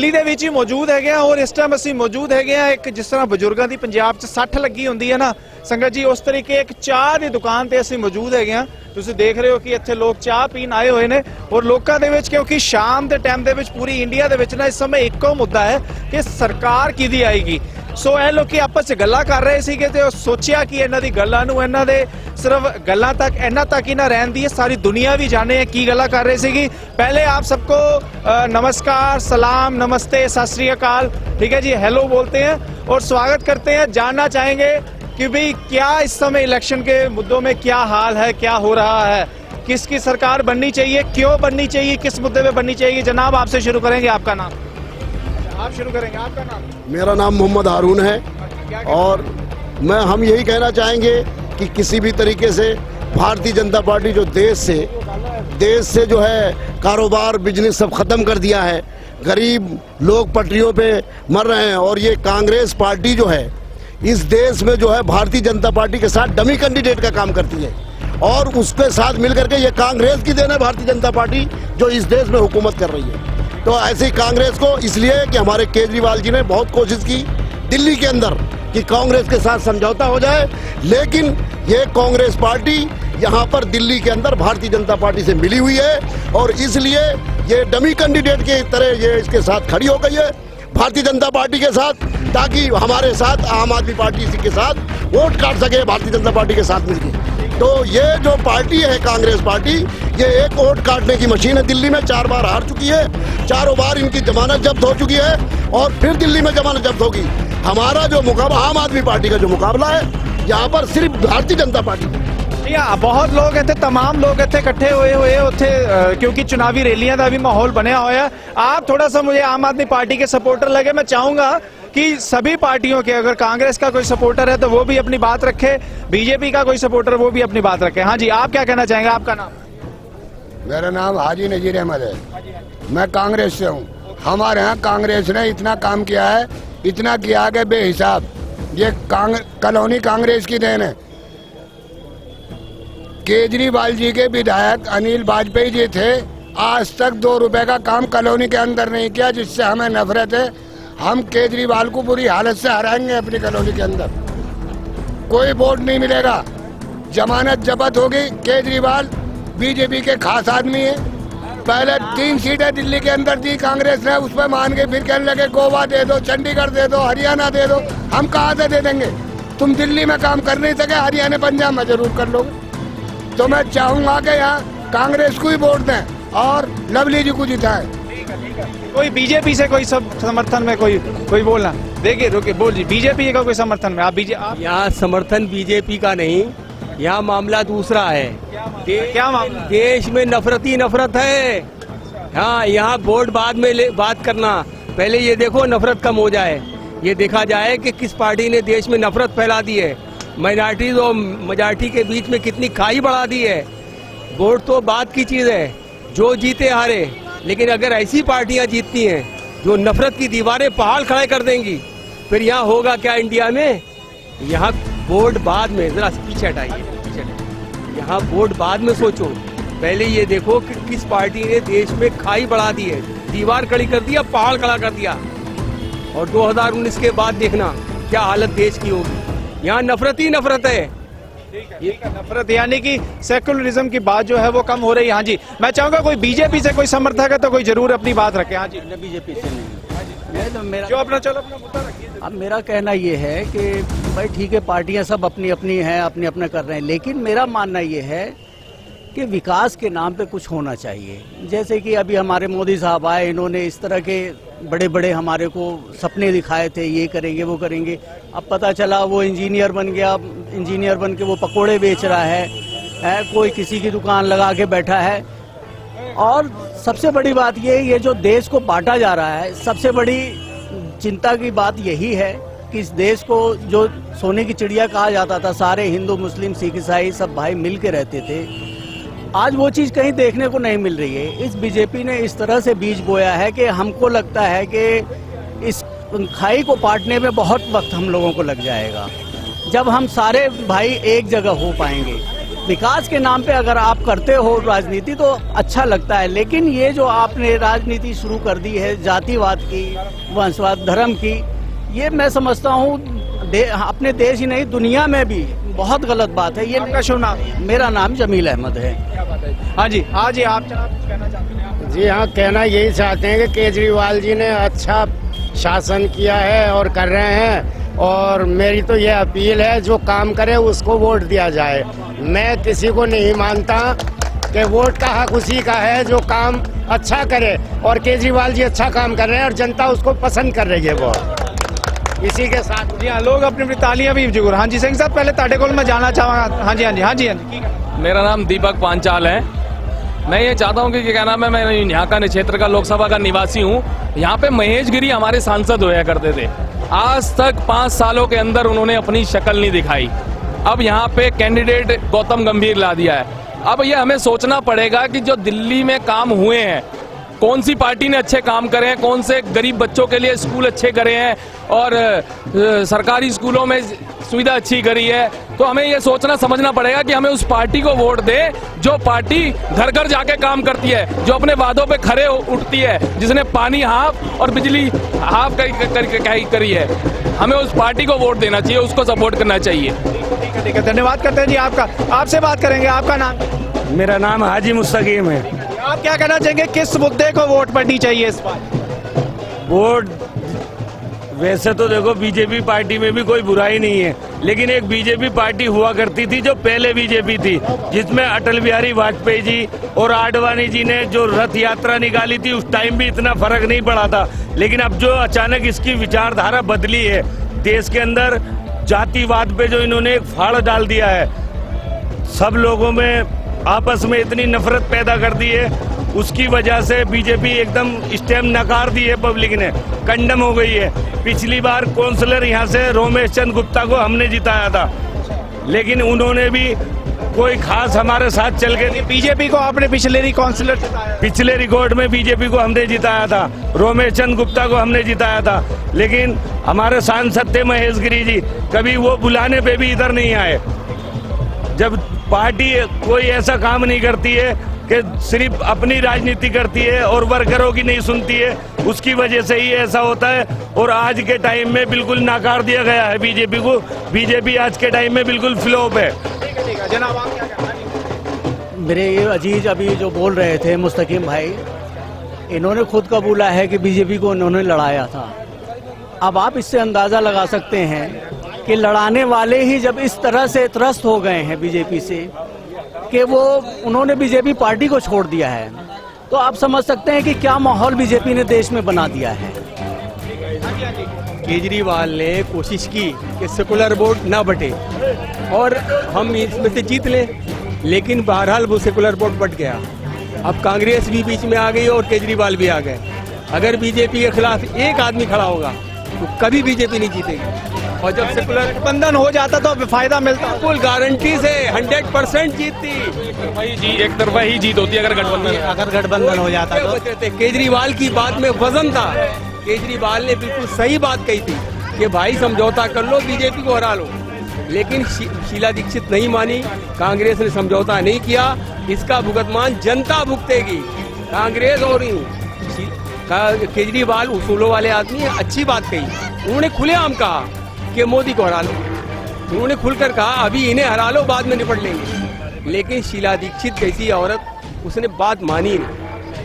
दिल्ली ਦੇ ਵਿੱਚ ਹੀ ਮੌਜੂਦ ਹੈਗੇ ਆ ਔਰ ਇਸ ਟਾਈਮ ਅਸੀਂ ਮੌਜੂਦ ਹੈਗੇ ਆ ਇੱਕ ਜਿਸ ਤਰ੍ਹਾਂ ਬਜ਼ੁਰਗਾਂ ਦੀ ਪੰਜਾਬ 'ਚ 60 ਲੱਗੀ ਹੁੰਦੀ ਹੈ ਨਾ ਸੰਗਤ ਜੀ, ਉਸ ਤਰੀਕੇ ਇੱਕ ਚਾਹ ਦੀ ਦੁਕਾਨ ਤੇ ਅਸੀਂ ਮੌਜੂਦ ਹੈਗੇ ਆ। ਤੁਸੀਂ ਦੇਖ ਰਹੇ ਹੋ ਕਿ ਇੱਥੇ ਲੋਕ ਚਾਹ ਪੀਣ ਆਏ ਹੋਏ ਨੇ ਔਰ ਲੋਕਾਂ ਦੇ ਵਿੱਚ ਕਿਉਂਕਿ ਸ਼ਾਮ ਦੇ ਟਾਈਮ ਦੇ ਵਿੱਚ ਪੂਰੀ ਇੰਡੀਆ ਦੇ ਵਿੱਚ ਨਾ ਇਸ ਸਮੇਂ ਇੱਕੋ ਮੁੱਦਾ ਹੈ ਕਿ ਸਰਕਾਰ ਕਿਹਦੀ ਆਏਗੀ। ਸੋ ਇਹ ਲੋਕੀ ਆਪਸ 'ਚ ਗੱਲਾਂ ਕਰ ਰਹੇ ਸੀਗੇ ਤੇ ਉਹ ਸੋਚਿਆ ਕਿ ਇਹਨਾਂ ਦੀ ਗੱਲਾਂ ਨੂੰ ਇਹਨਾਂ ਦੇ सिर्फ गल्लां तक इन्ना तक ही ना रहन दी, सारी दुनिया भी जाने की गल्ला कर रही सीगी। पहले आप सबको नमस्कार, सलाम, नमस्ते, सत श्री अकाल, ठीक है जी, हेलो बोलते हैं और स्वागत करते हैं। जानना चाहेंगे कि भाई क्या इस समय इलेक्शन के मुद्दों में क्या हाल है, क्या हो रहा है, किसकी सरकार बननी चाहिए, क्यों बननी चाहिए, किस मुद्दे पे बननी चाहिए। जनाब आपसे शुरू करेंगे, आपका नाम? आप शुरू करेंगे, आपका नाम? मेरा नाम मोहम्मद हारून है और हम यही कहना चाहेंगे कि किसी भी तरीके से भारतीय जनता पार्टी जो देश से जो है कारोबार बिजनेस सब खत्म कर दिया है, गरीब लोग पटरियों पे मर रहे हैं और ये कांग्रेस पार्टी जो है इस देश में जो है भारतीय जनता पार्टी के साथ डमी कैंडिडेट का काम करती है और उसके साथ मिलकर के ये कांग्रेस की देन है भारतीय जनता पार्टी जो इस देश में हुकूमत कर रही है। तो ऐसी कांग्रेस को इसलिए कि हमारे केजरीवाल जी ने बहुत कोशिश की दिल्ली के अंदर कि कांग्रेस के साथ समझौता हो जाए, लेकिन ये कांग्रेस पार्टी यहाँ पर दिल्ली के अंदर भारतीय जनता पार्टी से मिली हुई है और इसलिए ये डमी कैंडिडेट के तरह ये इसके साथ खड़ी हो गई है भारतीय जनता पार्टी के साथ, ताकि हमारे साथ आम आदमी पार्टी के साथ वोट काट सके भारतीय जनता पार्टी के साथ मिलकर। तो ये जो पार्टी है कांग्रेस पार्टी, ये एक वोट काटने की मशीन है। दिल्ली में 4 बार हार चुकी है, 4 बार इनकी जमानत जब्त हो चुकी है और फिर दिल्ली में जमानत जब्त होगी। हमारा जो मुकाबला आम आदमी पार्टी का जो मुकाबला है यहाँ पर सिर्फ भारतीय जनता पार्टी। बहुत लोग इतने तमाम लोग इतने इकट्ठे हुए उथे क्योंकि चुनावी रैलियां का भी माहौल बनया हुआ है। आप थोड़ा सा मुझे आम आदमी पार्टी के सपोर्टर लगे, मैं चाहूंगा कि सभी पार्टियों के अगर कांग्रेस का कोई सपोर्टर है तो वो भी अपनी बात रखे, बीजेपी का कोई सपोर्टर वो भी अपनी बात रखे। हाँ जी, आप क्या कहना चाहेंगे, आपका नाम? मेरा नाम हाजी नजीर अहमद है, मैं कांग्रेस से हूँ। हमारे यहाँ कांग्रेस ने इतना काम किया है, इतना किया कि बेहिसाब। ये कॉलोनी कांग्रेस की देन है। केजरीवाल जी के विधायक अनिल वाजपेयी जी थे, आज तक 2 रुपए का काम कॉलोनी के अंदर नहीं किया, जिससे हमें नफरत है। हम केजरीवाल को बुरी हालत से हराएंगे अपनी कॉलोनी के अंदर। कोई वोट नहीं मिलेगा, जमानत जब्त होगी। केजरीवाल बीजेपी के खास आदमी है। पहले 3 सीटें दिल्ली के अंदर दी कांग्रेस ने, उस पर मान के फिर कहने लगे गोवा दे दो, चंडीगढ़ दे दो, हरियाणा दे दो। हम कहाँ से दे देंगे? तुम दिल्ली में काम कर नहीं सके, हरियाणा पंजाब में जरूर कर लोगे। तो मैं चाहूंगा कि यहाँ कांग्रेस को ही वोट दें और लवली जी को जिताएं। कोई बीजेपी से कोई सब समर्थन में कोई बोलना? देखिए रुकिए, बोलिए बीजेपी का कोई समर्थन में? आप यहाँ समर्थन बीजेपी का नहीं, यहाँ मामला दूसरा है। क्या मामला? देश में नफरत ही नफरत है। हाँ, यहाँ वोट बाद में बात करना, पहले ये देखो नफरत कम हो जाए, ये देखा जाए कि किस पार्टी ने देश में नफरत फैला दी है, माइनॉरिटीज और मेजॉरिटी के बीच में कितनी खाई बढ़ा दी है। वोट तो बात की चीज है, जो जीते हारे, लेकिन अगर ऐसी पार्टियां जीतती हैं जो नफरत की दीवारें पहाड़ खड़े कर देंगी, फिर यहाँ होगा क्या इंडिया में? यहाँ वोट बाद में, जरा पीछे हटाइए, यहाँ वोट बाद में सोचो, पहले ये देखो कि किस पार्टी ने देश में खाई बढ़ा दी है, दीवार खड़ी कर दिया, पहाड़ खड़ा कर दिया। और 2019 के बाद देखना क्या हालत देश की होगी। यहाँ नफरत ही नफरत है। ठीक है, नफरत यानी कि सेकुलरिज्म की बात जो है वो कम हो रही है। हाँ जी, मैं चाहूंगा कोई बीजेपी से कोई समर्थक है तो कोई जरूर अपनी बात रखे। हाँ जी, बीजेपी से नहीं, तो मेरा जो अपना चलो अपना मुद्दा रखिए। अब मेरा कहना ये है कि भाई ठीक है, पार्टियां सब अपनी अपनी हैं, अपने अपने कर रहे हैं, लेकिन मेरा मानना ये है कि विकास के नाम पे कुछ होना चाहिए। जैसे कि अभी हमारे मोदी साहब आए, इन्होंने इस तरह के बड़े बड़े हमारे को सपने दिखाए थे, ये करेंगे वो करेंगे। अब पता चला वो इंजीनियर बन गया, इंजीनियर बन के वो पकोड़े बेच रहा है, कोई किसी की दुकान लगा के बैठा है। और सबसे बड़ी बात ये जो देश को बांटा जा रहा है, सबसे बड़ी चिंता की बात यही है कि इस देश को जो सोने की चिड़िया कहा जाता था, सारे हिंदू मुस्लिम सिख ईसाई सब भाई मिल के रहते थे, आज वो चीज़ कहीं देखने को नहीं मिल रही है। इस बीजेपी ने इस तरह से बीज बोया है कि हमको लगता है कि इस खाई को पाटने में बहुत वक्त हम लोगों को लग जाएगा। जब हम सारे भाई एक जगह हो पाएंगे, विकास के नाम पे अगर आप करते हो राजनीति तो अच्छा लगता है, लेकिन ये जो आपने राजनीति शुरू कर दी है जातिवाद की, वंशवाद, धर्म की, ये मैं समझता हूँ अपने देश ही नहीं दुनिया में भी बहुत गलत बात है। ये आपका शुभ नाम? मेरा नाम जमील अहमद है। हाँ जी, हाँ जी, आप कुछ कहना चाहते हैं? जी हाँ, कहना यही चाहते हैं कि केजरीवाल जी ने अच्छा शासन किया है और कर रहे हैं, और मेरी तो ये अपील है जो काम करे उसको वोट दिया जाए। मैं किसी को नहीं मानता कि वोट का हक उसी का है जो काम अच्छा करे, और केजरीवाल जी अच्छा काम कर रहे हैं और जनता उसको पसंद कर रही है बहुत। इसी के साथ जी हाँ, लोग अपनी अपनी तालियां भी जरूर। हाँ जी सिंह साहब, पहले ताड़े को मैं जानना चाहूँगा। हाँ जी, हाँ जी, हाँ जी, हाँ जी। मेरा नाम दीपक पांचाल है। मैं ये चाहता हूँ कि क्या नाम है, मैं यहाँ का क्षेत्र का लोकसभा का निवासी हूँ। यहाँ पे महेश गिरी हमारे सांसद होया करते थे। आज तक 5 सालों के अंदर उन्होंने अपनी शक्ल नहीं दिखाई। अब यहाँ पे कैंडिडेट गौतम गंभीर ला दिया है। अब ये हमें सोचना पड़ेगा कि जो दिल्ली में काम हुए हैं, कौन सी पार्टी ने अच्छे काम करे हैं, कौन से गरीब बच्चों के लिए स्कूल अच्छे करे हैं और सरकारी स्कूलों में सुविधा अच्छी करी है। तो हमें ये सोचना समझना पड़ेगा कि हमें उस पार्टी को वोट दें जो पार्टी घर घर जाके काम करती है, जो अपने वादों पे खरे उठती है, जिसने पानी हाफ और बिजली हाफ करी है। हमें उस पार्टी को वोट देना चाहिए, उसको सपोर्ट करना चाहिए। ठीक है, धन्यवाद करते हैं जी आपका। आपसे बात करेंगे, आपका नाम? मेरा नाम हाजी मुस्तकीम है। आप क्या कहना चाहेंगे, किस मुद्दे को वोट पड़नी चाहिए इस बार? वोट वैसे तो देखो बीजेपी पार्टी में भी कोई बुराई नहीं है, लेकिन एक बीजेपी पार्टी हुआ करती थी जो पहले बीजेपी थी, जिसमें अटल बिहारी वाजपेयी जी और आडवाणी जी ने जो रथ यात्रा निकाली थी, उस टाइम भी इतना फर्क नहीं पड़ा था। लेकिन अब जो अचानक इसकी विचारधारा बदली है, देश के अंदर जातिवाद पे जो इन्होंने एक फाड़ डाल दिया है, सब लोगों में आपस में इतनी नफरत पैदा कर दी है, उसकी वजह से बीजेपी एकदम स्टेम नकार दी है, पब्लिक ने कंडम हो गई है। पिछली बार काउंसलर यहाँ से रोमेश चंद गुप्ता को हमने जिताया था, लेकिन उन्होंने भी कोई खास हमारे साथ चल के। बीजेपी को आपने पिछले काउंसलर जिताया? पिछले रिकॉर्ड में बीजेपी को हमने जिताया था, रोमेश चंद गुप्ता को हमने जिताया था, लेकिन हमारे सांसद थे महेश गिरी जी, कभी वो बुलाने पे भी इधर नहीं आए। जब पार्टी कोई ऐसा काम नहीं करती है कि सिर्फ अपनी राजनीति करती है और वर्करों की नहीं सुनती है, उसकी वजह से ही ऐसा होता है। और आज के टाइम में बिल्कुल नकार दिया गया है बीजेपी को। बीजेपी आज के टाइम में बिल्कुल फ्लॉप है। ठीक है जनाब, आप क्या कहना चाहेंगे? मेरे ये अजीज अभी जो बोल रहे थे मुस्तकीम भाई, इन्होंने खुद कबूला है कि बीजेपी को इन्होंने लड़ाया था। अब आप इससे अंदाजा लगा सकते हैं कि लड़ाने वाले ही जब इस तरह से त्रस्त हो गए हैं बीजेपी से कि वो उन्होंने बीजेपी पार्टी को छोड़ दिया है, तो आप समझ सकते हैं कि क्या माहौल बीजेपी ने देश में बना दिया है। केजरीवाल ने कोशिश की कि सेकुलर वोट ना बटे और हम इसमें से जीत लें, लेकिन बहरहाल वो सेकुलर वोट बट गया। अब कांग्रेस भी बीच में आ गई और केजरीवाल भी आ गए। अगर बीजेपी के खिलाफ एक आदमी खड़ा होगा तो कभी बीजेपी नहीं जीतेगी, और जब सेकुलर गठबंधन हो जाता तो फायदा मिलता। बिल्कुल गारंटी से 100% जीतती। एक तरफा ही जीत होती है अगर गठबंधन हो जाता तो। केजरीवाल की बात में वजन था। केजरीवाल ने बिल्कुल सही बात कही थी कि भाई समझौता कर लो, बीजेपी को हरा लो, लेकिन शीला दीक्षित नहीं मानी, कांग्रेस ने समझौता नहीं किया। इसका भुगतान जनता भुगतेगी, कांग्रेस और केजरीवाल उसूलों वाले आदमी है। अच्छी बात कही उन्होंने, खुलेआम कहा कि मोदी को हरा लो। उन्होंने खुलकर कहा अभी इन्हें हरा लो, बाद में निपट लेंगे। लेकिन शीला दीक्षित जैसी औरत, उसने बात मानी नहीं।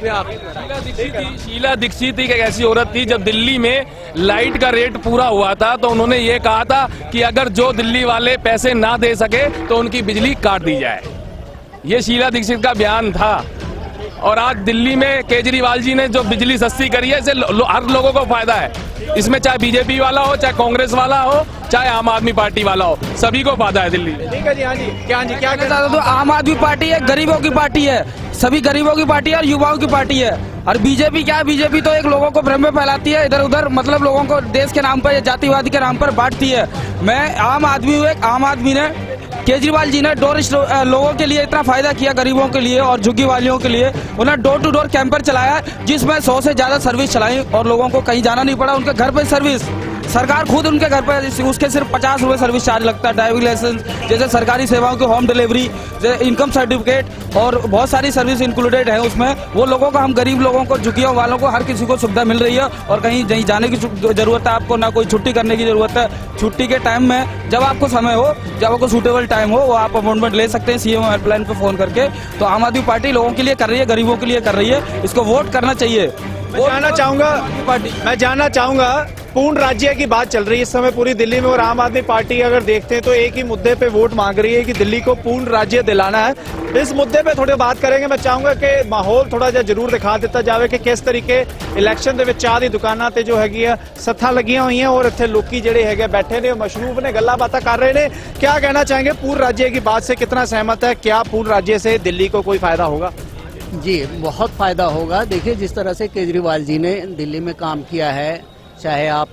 शीला दीक्षित एक ऐसी औरत थी, जब दिल्ली में लाइट का रेट पूरा हुआ था तो उन्होंने ये कहा था कि अगर जो दिल्ली वाले पैसे ना दे सके तो उनकी बिजली काट दी जाए। ये शीला दीक्षित का बयान था। और आज दिल्ली में केजरीवाल जी ने जो बिजली सस्ती करी है, इससे हर लोगों को फायदा है। इसमें चाहे बीजेपी वाला हो, चाहे कांग्रेस वाला हो, चाहे आम आदमी पार्टी वाला हो, सभी को फायदा है दिल्ली में। ठीक है जी, हाँ जी, क्या कहना तो आम आदमी पार्टी है, गरीबों की पार्टी है, सभी गरीबों की पार्टी है और युवाओं की पार्टी है। और बीजेपी क्या है, बीजेपी तो एक लोगों को भ्रम में फैलाती है, इधर उधर मतलब लोगों को देश के नाम पर या जातिवाद के नाम पर बांटती है। मैं आम आदमी हूँ, एक आम आदमी ने, केजरीवाल जी ने लोगों के लिए इतना फायदा किया, गरीबों के लिए और झुग्गी वालियों के लिए। उन्होंने डोर टू डोर कैंपर चलाया जिसमें 100 से ज्यादा सर्विस चलाई और लोगों को कहीं जाना नहीं पड़ा, उनके घर पे सर्विस सरकार खुद उनके घर पे उसके सिर्फ 50 रुपए सर्विस चार्ज लगता है। ड्राइविंग लाइसेंस जैसे सरकारी सेवाओं की होम डिलीवरी, इनकम सर्टिफिकेट और बहुत सारी सर्विस इंक्लूडेड है उसमें। वो लोगों को, हम गरीब लोगों को, झुग्गियों वालों को, हर किसी को सुविधा मिल रही है और कहीं जाने की जरूरत है आपको, ना कोई छुट्टी करने की जरूरत है। छुट्टी के टाइम में जब आपको समय हो, जब आपको सूटेबल टाइम हो, वो आप अपॉइंटमेंट ले सकते हैं सीएम हेल्पलाइन पे फोन करके। तो आम आदमी पार्टी लोगों के लिए कर रही है, गरीबों के लिए कर रही है, इसको वोट करना चाहिए। मैं जानना चाहूंगा पूर्ण राज्य की बात चल रही है इस समय पूरी दिल्ली में, और आम आदमी पार्टी अगर देखते हैं तो एक ही मुद्दे पे वोट मांग रही है कि दिल्ली को पूर्ण राज्य दिलाना है। इस मुद्दे पे थोड़ी बात करेंगे। मैं चाहूंगा कि माहौल थोड़ा जा जरूर दिखा दिता जाए कि किस तरीके इलेक्शन ਦੇ ਵਿੱਚ ਚਾਹ ਦੀ ਦੁਕਾਨਾਂ ਤੇ जो हैगी है सत्था लगियां हुई हैं और इत्थे लोकी ਜਿਹੜੇ ਹੈਗੇ बैठे ने, मशरूफ ने, गल्ला बातें कर रहे ने। क्या कहना चाहेंगे, पूर्ण राज्य की बात से कितना सहमत है? क्या पूर्ण राज्य से दिल्ली को कोई फायदा होगा? जी, बहुत फायदा होगा। देखिए, जिस तरह से केजरीवाल जी ने दिल्ली में काम किया है, चाहे आप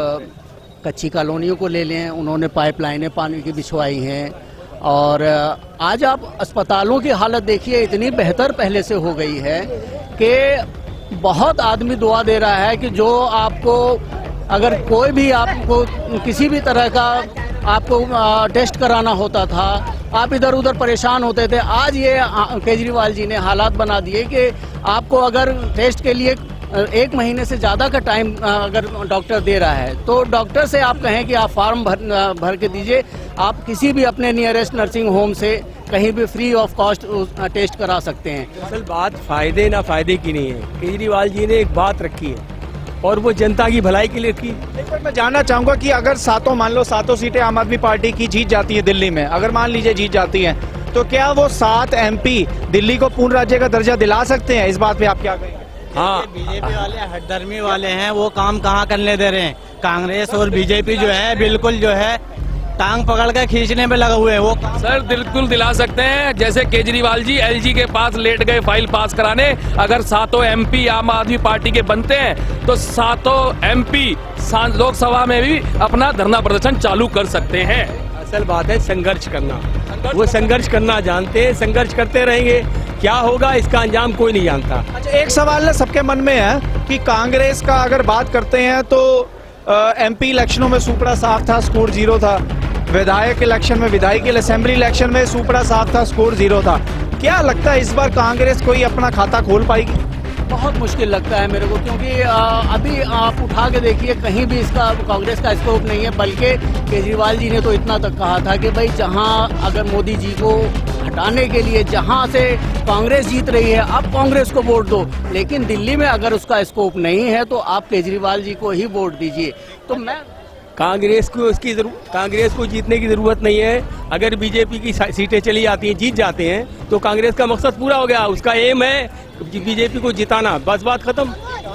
कच्ची कॉलोनियों को ले लें, उन्होंने पाइपलाइनें पानी की बिछवाई हैं, और आज आप अस्पतालों की हालत देखिए, इतनी बेहतर पहले से हो गई है कि बहुत आदमी दुआ दे रहा है कि जो आपको, अगर कोई भी आपको किसी भी तरह का आपको टेस्ट कराना होता था, आप इधर उधर परेशान होते थे, आज ये केजरीवाल जी ने हालात बना दिए कि आपको अगर टेस्ट के लिए 1 महीने से ज़्यादा का टाइम अगर डॉक्टर दे रहा है तो डॉक्टर से आप कहें कि आप फॉर्म भर के दीजिए, आप किसी भी अपने नियरेस्ट नर्सिंग होम से कहीं भी फ्री ऑफ कॉस्ट टेस्ट करा सकते हैं। असल बात फायदे ना फायदे की नहीं है। केजरीवाल जी ने एक बात रखी है और वो जनता की भलाई के लिए रखी। मैं जानना चाहूंगा कि अगर मान लो सातों सीटें आम आदमी पार्टी की जीत जाती है दिल्ली में, अगर मान लीजिए जीत जाती हैं, तो क्या वो 7 MP दिल्ली को पूर्ण राज्य का दर्जा दिला सकते हैं? इस बात पे आप क्या कहेंगे? हाँ, बीजेपी वाले हठधर्मी वाले हैं, वो काम कहाँ करने दे रहे हैं। कांग्रेस और बीजेपी जो है बिल्कुल जो है टांग पकड़ कर खींचने में लगे हुए हैं। वो सर बिल्कुल दिला सकते हैं। जैसे केजरीवाल जी LG के पास लेट गए फाइल पास कराने, अगर 7 MP आम आदमी पार्टी के बनते हैं तो 7 MP लोकसभा में भी अपना धरना प्रदर्शन चालू कर सकते हैं। असल बात है संघर्ष करना, वो संघर्ष करना जानते हैं, संघर्ष करते रहेंगे। क्या होगा इसका अंजाम कोई नहीं जानता। अच्छा, एक सवाल ना सबके मन में है कि कांग्रेस का अगर बात करते हैं तो MP इलेक्शनों में सुपड़ा साफ था, स्कोर 0 था। विधायक इलेक्शन में, विधायक असेंबली इलेक्शन में सुपड़ा साफ था, स्कोर 0 था। क्या लगता है इस बार कांग्रेस कोई अपना खाता खोल पाएगी? बहुत मुश्किल लगता है मेरे को, क्योंकि अभी आप उठा के देखिए, कहीं भी इसका कांग्रेस का स्कोप नहीं है। बल्कि केजरीवाल जी ने तो इतना तक कहा था कि भाई जहां अगर मोदी जी को हटाने के लिए जहां से कांग्रेस जीत रही है, अब कांग्रेस को वोट दो, लेकिन दिल्ली में अगर उसका स्कोप नहीं है तो आप केजरीवाल जी को ही वोट दीजिए। तो मैं कांग्रेस को जीतने की जरूरत नहीं है। अगर बीजेपी की सीटें चली जाती हैं, जीत जाते हैं, तो कांग्रेस का मकसद पूरा हो गया। उसका एम है बीजेपी को जिताना, बस बात खत्म।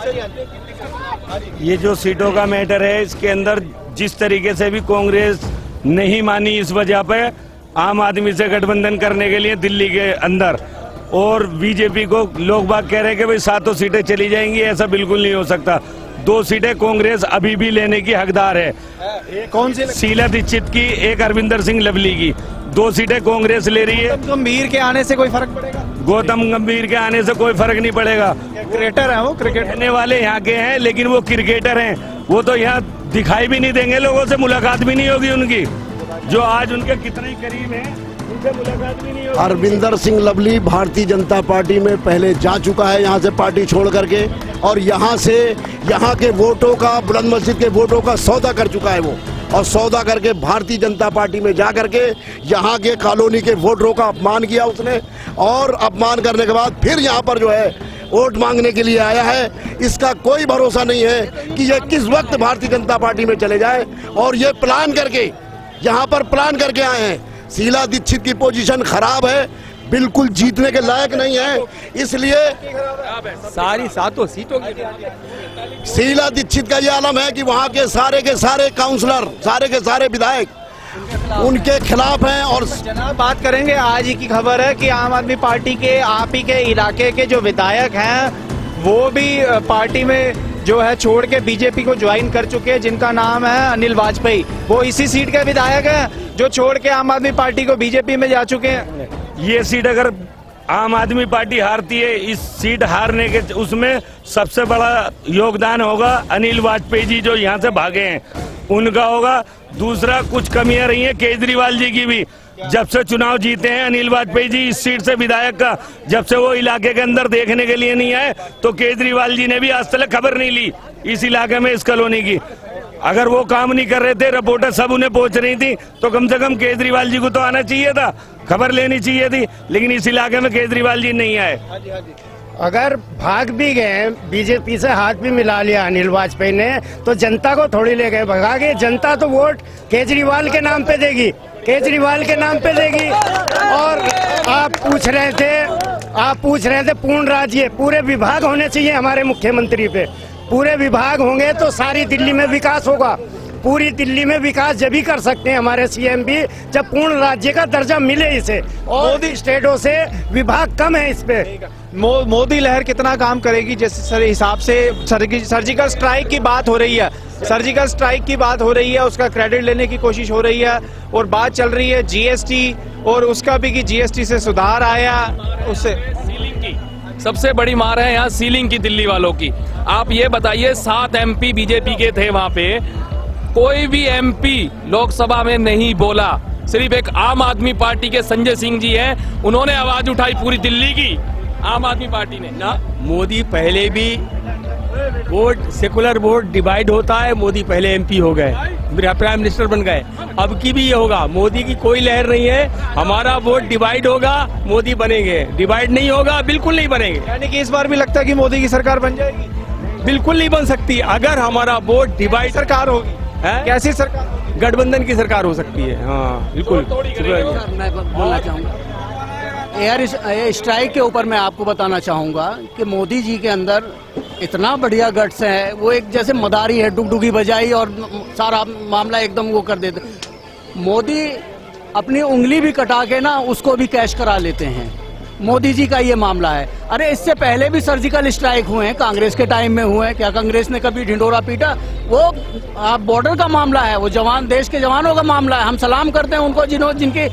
ये जो सीटों का मैटर है, इसके अंदर जिस तरीके से भी कांग्रेस नहीं मानी, इस वजह पे आम आदमी से गठबंधन करने के लिए दिल्ली के अंदर, और बीजेपी को लोग बाग कह रहे हैं कि भाई 7 सीटें चली जाएंगी, ऐसा बिल्कुल नहीं हो सकता। 2 सीटें कांग्रेस अभी भी लेने की हकदार है। कौन सी? शीला दीक्षित की, एक अरविंदर सिंह लवली की। 2 सीटें कांग्रेस ले रही है। गंभीर के आने से कोई फर्क पड़ेगा? गौतम गंभीर के आने से कोई फर्क नहीं पड़ेगा। क्रिकेटर है वो, क्रिकेट खेलने वाले यहाँ के हैं, लेकिन वो क्रिकेटर हैं, वो तो यहाँ दिखाई भी नहीं देंगे, लोगों से मुलाकात भी नहीं होगी उनकी। जो आज उनके कितने करीब हैं, उनसे मुलाकात भी नहीं होगी। अरविंदर सिंह लवली भारतीय जनता पार्टी में पहले जा चुका है, यहाँ से पार्टी छोड़ करके, और यहाँ से यहाँ के वोटों का, बुलंद मस्जिद के वोटों का सौदा कर चुका है वो, और सौदा करके भारतीय जनता पार्टी में जा करके यहाँ के कॉलोनी के वोटरों का अपमान किया उसने, और अपमान करने के बाद फिर यहाँ पर जो है वोट मांगने के लिए आया है। इसका कोई भरोसा नहीं है कि ये किस वक्त भारतीय जनता पार्टी में चले जाए, और ये प्लान करके यहाँ पर प्लान करके आए हैं। शीला दीक्षित की पोजीशन खराब है, बिल्कुल जीतने के लायक नहीं है, इसलिए सारी 7 सीटों की शीला दीक्षित का ये आलम है कि वहाँ के सारे काउंसलर, सारे के सारे विधायक उनके खिलाफ हैं। और जनाब बात करेंगे, आज ही की खबर है कि आम आदमी पार्टी के आप ही के इलाके के जो विधायक हैं वो भी पार्टी में जो है छोड़ के बीजेपी को ज्वाइन कर चुके हैं, जिनका नाम है अनिल वाजपेयी। वो इसी सीट के विधायक हैं जो छोड़ के आम आदमी पार्टी को बीजेपी में जा चुके हैं। ये सीट अगर आम आदमी पार्टी हारती है, इस सीट हारने के उसमें सबसे बड़ा योगदान होगा अनिल वाजपेयी जी, जो यहाँ से भागे हैं। उनका होगा। दूसरा, कुछ कमियां रही हैं केजरीवाल जी की भी। जब से चुनाव जीते हैं अनिल वाजपेयी जी इस सीट से विधायक का, जब से वो इलाके के अंदर देखने के लिए नहीं आए, तो केजरीवाल जी ने भी आज तक खबर नहीं ली इस इलाके में, इस कॉलोनी की। अगर वो काम नहीं कर रहे थे, रिपोर्टर सब उन्हें पहुंच रही थी, तो कम से कम केजरीवाल जी को तो आना चाहिए था, खबर लेनी चाहिए थी। लेकिन इस इलाके में केजरीवाल जी नहीं आए। अगर भाग भी गए, बीजेपी से हाथ भी मिला लिया अनिल वाजपेयी ने, तो जनता को थोड़ी ले गए भगा के। जनता तो वोट केजरीवाल के नाम पे देगी, केजरीवाल के नाम पे देगी। और आप पूछ रहे थे पूर्ण राज्य, पूरे विभाग होने चाहिए हमारे मुख्यमंत्री पे। पूरे विभाग होंगे तो सारी दिल्ली में विकास होगा। पूरी दिल्ली में विकास जब भी कर सकते हैं हमारे सीएम भी, जब पूर्ण राज्य का दर्जा मिले इसे। और स्टेटों से विभाग कम है इस पे। मोदी लहर कितना काम करेगी? जैसे सर हिसाब से सर्जिकल स्ट्राइक की बात हो रही है, सर्जिकल स्ट्राइक की बात हो रही है, उसका क्रेडिट लेने की कोशिश हो रही है। और बात चल रही है जीएसटी और उसका भी कि जीएसटी से सुधार आया, उससे सीलिंग की सबसे बड़ी मार है यहाँ सीलिंग की दिल्ली वालों की। आप ये बताइए, 7 MP बीजेपी के थे वहाँ पे, कोई भी MP लोकसभा में नहीं बोला। सिर्फ एक आम आदमी पार्टी के संजय सिंह जी हैं, उन्होंने आवाज उठाई पूरी दिल्ली की, आम आदमी पार्टी ने ना। मोदी पहले भी वोट, सेकुलर वोट डिवाइड होता है, मोदी पहले MP हो गए, प्राइम मिनिस्टर बन गए। अब की भी ये होगा, मोदी की कोई लहर नहीं है। हमारा वोट डिवाइड होगा, मोदी बनेंगे, डिवाइड नहीं होगा, बिल्कुल नहीं बनेंगे। यानी कि इस बार भी लगता है कि मोदी की सरकार बन जाएगी? बिल्कुल नहीं बन सकती। अगर हमारा वोट डिवाइड, सरकार होगी है? कैसी सरकार? गठबंधन की सरकार हो सकती है। हाँ बिल्कुल। मैं बोलना चाहूँगा एयर स्ट्राइक के ऊपर, मैं आपको बताना चाहूँगा कि मोदी जी के अंदर इतना बढ़िया गट्स है। वो एक जैसे मदारी है, डुगडुगी बजाई और सारा मामला एकदम वो कर देते। मोदी अपनी उंगली भी कटा के ना उसको भी कैश करा लेते हैं। मोदी जी का ये मामला है। अरे इससे पहले भी सर्जिकल स्ट्राइक हुए हैं, कांग्रेस के टाइम में हुए हैं। क्या कांग्रेस ने कभी ढिंडोरा पीटा? वो बॉर्डर का मामला है, वो जवान, देश के जवानों का मामला है। हम सलाम करते हैं उनको जिनकी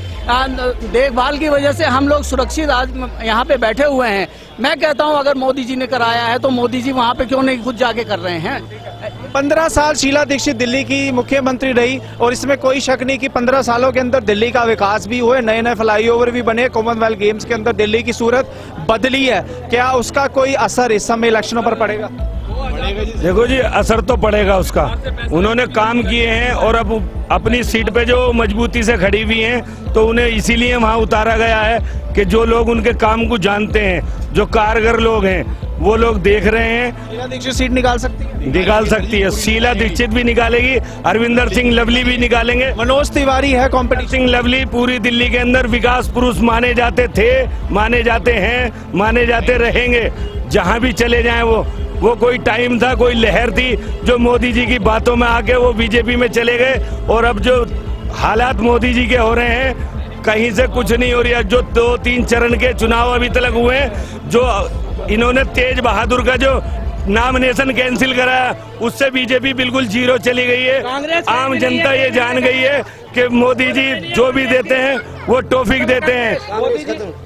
देखभाल की वजह से हम लोग सुरक्षित आज यहाँ पे बैठे हुए हैं। मैं कहता हूँ अगर मोदी जी ने कराया है तो मोदी जी वहाँ पे क्यों नहीं खुद जाके कर रहे हैं? 15 साल शीला दीक्षित दिल्ली की मुख्यमंत्री रही और इसमें कोई शक नहीं कि 15 सालों के अंदर दिल्ली का विकास भी हुए, नए नए फ्लाईओवर भी बने, कॉमनवेल्थ गेम्स के अंदर दिल्ली की सूरत बदली है। क्या उसका कोई असर इस समय इलेक्शनों पर पड़ेगा? देखो जी, असर तो पड़ेगा उसका। उन्होंने काम किए हैं और अब अपनी सीट पे जो मजबूती से खड़ी हुई हैं, तो उन्हें इसीलिए वहां उतारा गया है कि जो लोग उनके काम को जानते हैं, जो कारगर लोग हैं, वो लोग देख रहे हैं। शीला दीक्षित सीट निकाल सकती है? निकाल सकती है, शीला दीक्षित भी निकालेगी, अरविंदर सिंह लवली भी निकालेंगे, मनोज तिवारी है कॉम्पिटिशन। सिंह लवली पूरी दिल्ली के अंदर विकास पुरुष माने जाते थे, माने जाते हैं, माने जाते रहेंगे। जहां भी चले जाएं वो कोई टाइम था, कोई लहर थी जो मोदी जी की बातों में आके वो बीजेपी में चले गए। और अब जो हालात मोदी जी के हो रहे हैं, कहीं से कुछ नहीं हो रही है। जो 2-3 चरण के चुनाव अभी तक हुए, जो इन्होंने तेज बहादुर का जो नॉमिनेशन कैंसिल कराया, उससे बीजेपी बिल्कुल जीरो चली गई है। आम जनता ये जान गई है कि मोदी जी जो भी देते हैं वो टॉफिक देते हैं।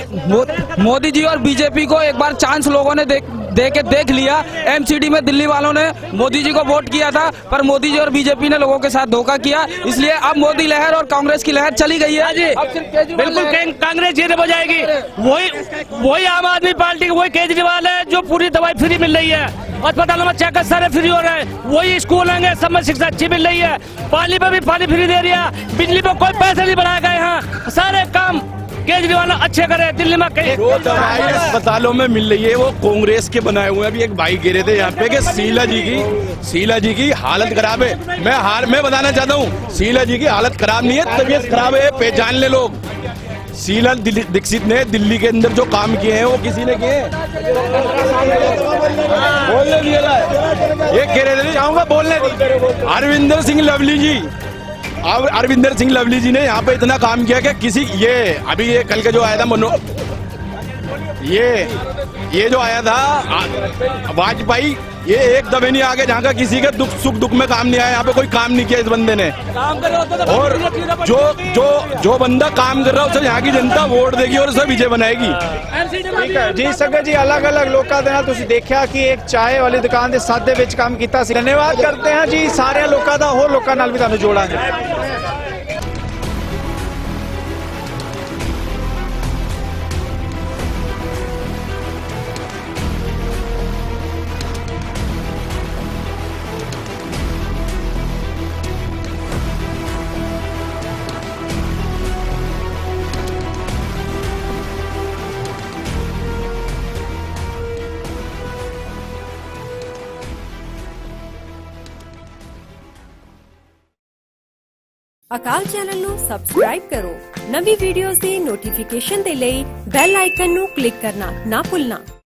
मोदी जी और बीजेपी को एक बार चांस लोगों ने देख लिया। एमसीडी में दिल्ली वालों ने मोदी जी को वोट किया था, पर मोदी जी और बीजेपी ने लोगों के साथ धोखा किया, इसलिए अब मोदी लहर और कांग्रेस की लहर चली गई है। बिल्कुल कांग्रेस जीत हो जाएगी। वही आम आदमी पार्टी, वही केजरीवाल है जो पूरी दवाई फ्री मिल रही है, अस्पतालों में चेकअप सारे फ्री हो रहे हैं, वही स्कूल होंगे, सब में शिक्षा अच्छी मिल रही है, पानी पे भी पानी फ्री दे रही है, बिजली पे कोई पैसे नहीं बनाया गए हैं, सारे काम केजरीवाल अच्छे करे। दिल्ली में कई दवाई अस्पतालों में मिल रही है, वो कांग्रेस के बनाए हुए हैं। अभी एक भाई कह रहे थे यहाँ पे कि शीला जी की हालत खराब है। मैं बताना चाहता हूँ, शीला जी की हालत खराब नहीं है, तबीयत खराब है, पहचान ले लोग। शीला दीक्षित ने दिल्ली के अंदर जो काम किए हैं वो किसी ने किए बोलने दिए, ये कह रहे थे चाहूंगा बोलने दी। अरविंदर सिंह लवली जी ने यहाँ पे इतना काम किया कि किसी ये अभी ये कल के जो आया था ये जो आया था वाजपेयी ये एक दबे नहीं आगे, जहाँ का किसी के दुख सुख दुख में काम नहीं आया। यहाँ पे कोई काम नहीं किया इस बंदे ने। और जो बंदा काम कर रहा है उसे यहाँ की जनता वोट देगी और उसे विजय बनाएगी। ठीक है जी संगत जी, अलग अलग लोगों के नाल तुसीं देखिया कि एक चाय वाली दुकान के साथ दे विच काम कीता सी। धन्यवाद करते हैं जी सारे लोगों का, होर लोगों नाल भी तुहानूं जोड़ांगे। अकाल चैनल ਨੂੰ सब्सक्राइब करो, नवी वीडियोस ਦੀ नोटिफिकेशन ਦੇ ਲਈ बेल आइकन ਨੂੰ क्लिक करना ना भूलना।